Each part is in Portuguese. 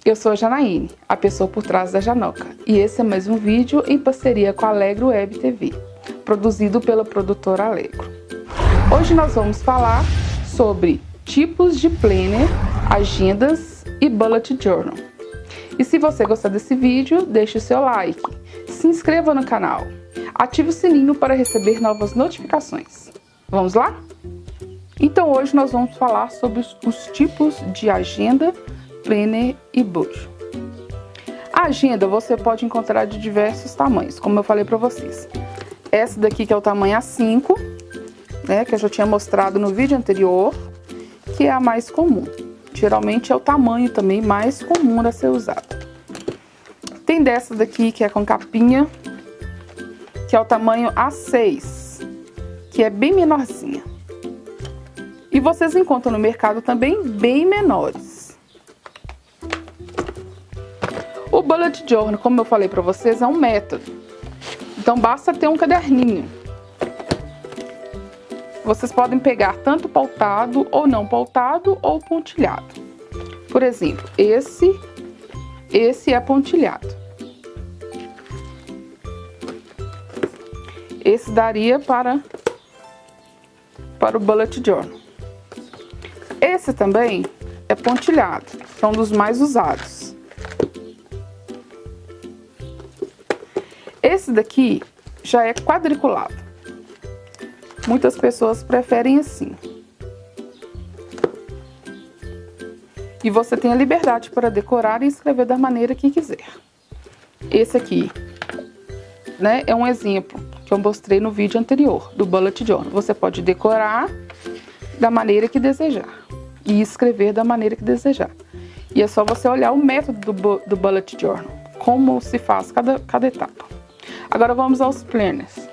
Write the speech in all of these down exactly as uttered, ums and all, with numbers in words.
Eu sou a Janaíne, a pessoa por trás da Janoca, e esse é mais um vídeo em parceria com a Alegro Web T V, produzido pela produtora Alegro. Hoje nós vamos falar sobre tipos de planner, agendas e bullet journal. E se você gostar desse vídeo, deixe o seu like, se inscreva no canal, ative o sininho para receber novas notificações. Vamos lá? Então hoje nós vamos falar sobre os, os tipos de agenda, planner e bullet. A agenda você pode encontrar de diversos tamanhos, como eu falei para vocês. Essa daqui que é o tamanho A cinco, né, que eu já tinha mostrado no vídeo anterior, que é a mais comum. Geralmente é o tamanho também mais comum a ser usado. Tem dessa daqui que é com capinha, que é o tamanho A seis, que é bem menorzinha. E vocês encontram no mercado também bem menores. O bullet journal, como eu falei para vocês, é um método. Então basta ter um caderninho. Vocês podem pegar tanto pautado ou não pautado ou pontilhado. Por exemplo, esse, esse é pontilhado. Esse daria para, para o bullet journal. Esse também é pontilhado, é um dos mais usados. Esse daqui já é quadriculado. Muitas pessoas preferem assim. E você tem a liberdade para decorar e escrever da maneira que quiser. Esse aqui, né, é um exemplo que eu mostrei no vídeo anterior do bullet journal. Você pode decorar da maneira que desejar e escrever da maneira que desejar. E é só você olhar o método do, do bullet journal, como se faz cada, cada etapa. Agora vamos aos planners.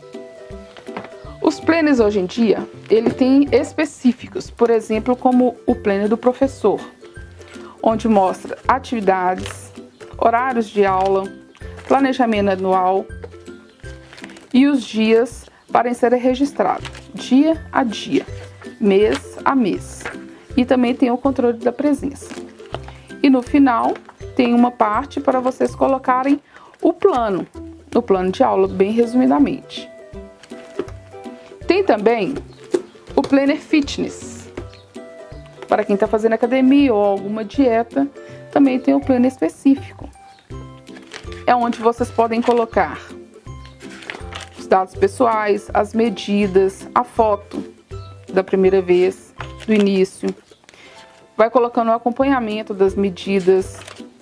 Os planners hoje em dia, ele tem específicos, por exemplo, como o planner do professor, onde mostra atividades, horários de aula, planejamento anual e os dias para serem registrados, dia a dia, mês a mês. E também tem o controle da presença. E no final tem uma parte para vocês colocarem o plano, o plano de aula, bem resumidamente. Tem também o planner fitness. Para quem está fazendo academia ou alguma dieta, também tem o planner específico. É onde vocês podem colocar os dados pessoais, as medidas, a foto da primeira vez, do início. Vai colocando o acompanhamento das medidas.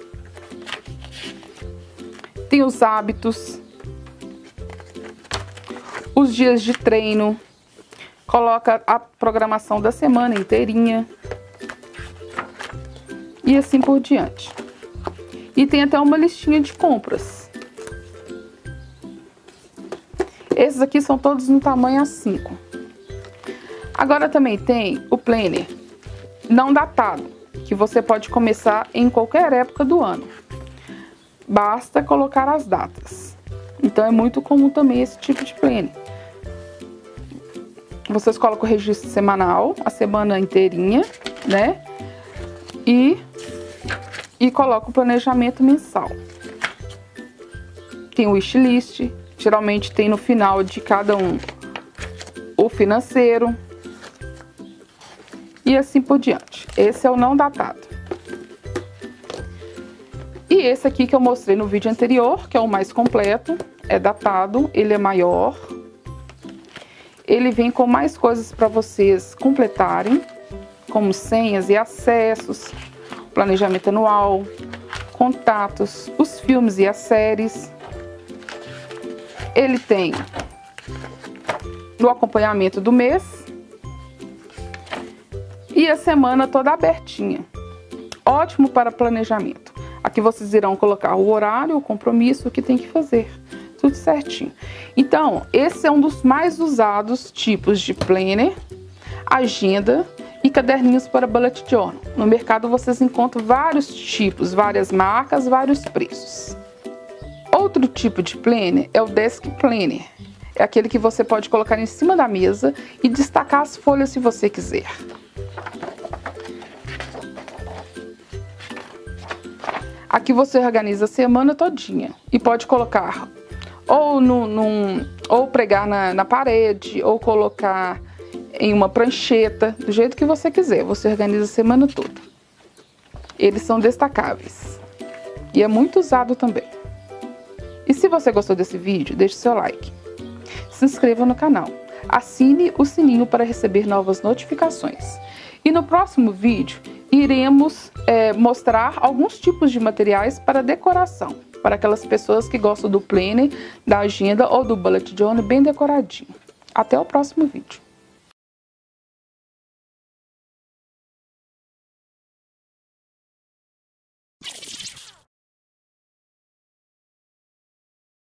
Tem os hábitos, os dias de treino, coloca a programação da semana inteirinha e assim por diante. E tem até uma listinha de compras. Esses aqui são todos no tamanho A cinco. Agora também tem o planner não datado, que você pode começar em qualquer época do ano. Basta colocar as datas. Então é muito comum também esse tipo de planner. Vocês colocam o registro semanal, a semana inteirinha, né? E, e colocam o planejamento mensal. Tem o wishlist, geralmente tem no final de cada um o financeiro. E assim por diante. Esse é o não datado. E esse aqui que eu mostrei no vídeo anterior, que é o mais completo, é datado, ele é maior. Ele vem com mais coisas para vocês completarem, como senhas e acessos, planejamento anual, contatos, os filmes e as séries. Ele tem o acompanhamento do mês e a semana toda abertinha. Ótimo para planejamento. Aqui vocês irão colocar o horário, o compromisso, o que tem que fazer. Tudo certinho. Então, esse é um dos mais usados tipos de planner, agenda e caderninhos para bullet journal. No mercado vocês encontram vários tipos, várias marcas, vários preços. Outro tipo de planner é o desk planner. É aquele que você pode colocar em cima da mesa e destacar as folhas se você quiser. Aqui você organiza a semana todinha e pode colocar ou, no, num, ou pregar na, na parede, ou colocar em uma prancheta, do jeito que você quiser. Você organiza a semana toda. Eles são destacáveis e é muito usado também. E se você gostou desse vídeo, deixe seu like. Se inscreva no canal. Assine o sininho para receber novas notificações. E no próximo vídeo, iremos é, mostrar alguns tipos de materiais para decoração. Para aquelas pessoas que gostam do planner, da agenda ou do bullet journal bem decoradinho. Até o próximo vídeo.